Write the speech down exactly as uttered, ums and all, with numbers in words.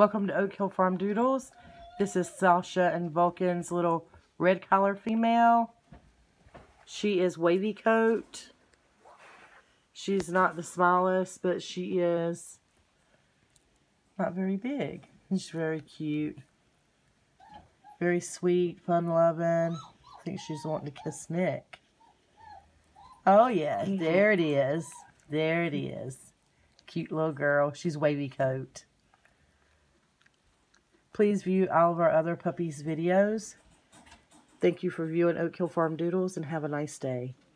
Welcome to Oak Hill Farm Doodles. This is Sasha and Vulcan's little red collar female. She is wavy coat. She's not the smallest, but she is not very big. She's very cute. Very sweet, fun-loving. I think she's wanting to kiss Nick. Oh yeah, there it is. There it is. Cute little girl. She's wavy coat. Please view all of our other puppies' videos. Thank you for viewing Oak Hill Farm Doodles and have a nice day.